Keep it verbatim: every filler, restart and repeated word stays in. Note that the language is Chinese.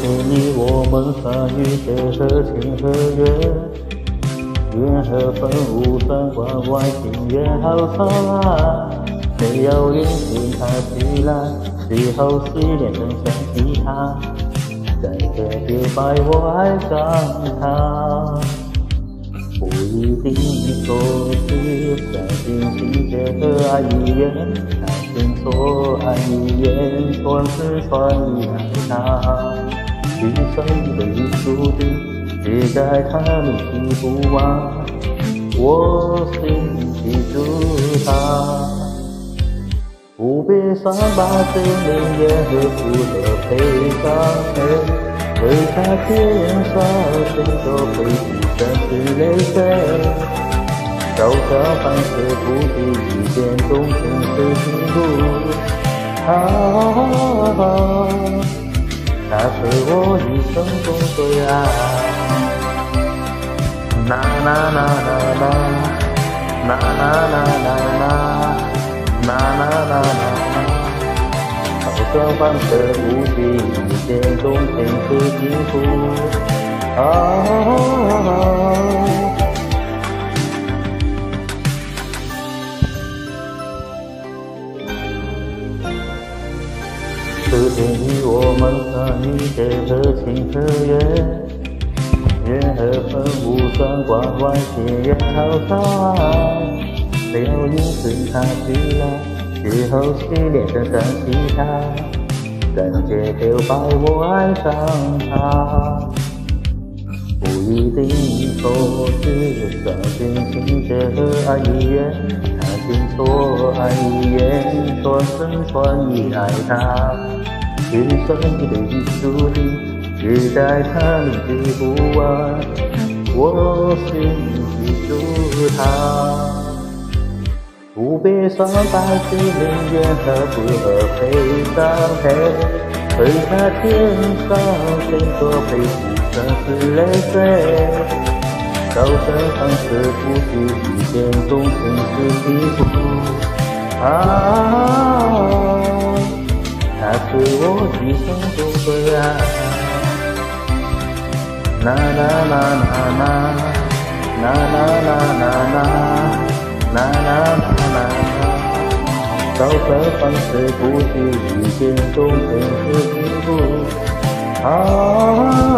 是你我们相遇的合情合约，缘和分无算关外情缘好长，没有允许他起来，最后是连成想起他，在这表白我爱上他。不一定说是相信情节和爱意愿，相信错爱意愿，错是错意爱他。今生的注定，只在他铭记不忘，我心记住他。不必伤疤是宁愿和负的悲伤，为他天上谁都会一生是泪水，小小放肆不羁一见钟情是幸福。啊，他是我一生中最爱。啦啦啦啦啦，啦啦啦啦啦，啦啦啦啦。小小放肆不羁一见钟情是幸福。啊，是天与我们相遇的合情合约，缘和分无算关外情缘好长，没有因随他去来，之后是连成想起他，感觉表白我爱上他。不一定错是相信情节和爱意愿，相信错爱意愿，错生错意爱他。今生的注定，只在他铭记不忘，我心记住他。不必双白是宁愿和不和悲伤配，为他天上谁说悲伤是泪水，高声放肆不羁一见钟情是幸福。啊，他是我一生中最爱。啦啦啦啦啦，啦啦啦啦啦，啦啦啦啦啦。高声放肆不羁一见钟情是幸福。啊。